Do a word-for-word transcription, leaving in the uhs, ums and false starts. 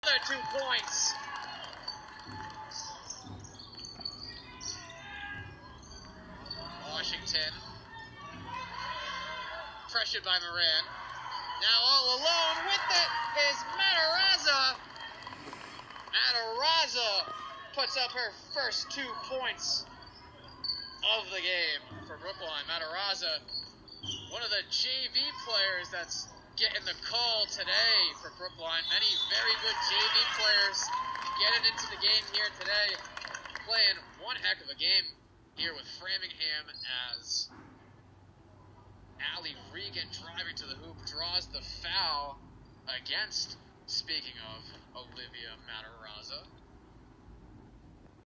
Another two points. Washington. Pressured by Moran. Now all alone with it is Matarazza. Matarazza puts up her first two points of the game for Brookline. Matarazza, one of the J V players that's getting the call today for Brookline. Many very good J V players getting into the game here today, playing one heck of a game here with Framingham as Allie Regan driving to the hoop draws the foul against, speaking of, Olivia Matarazza.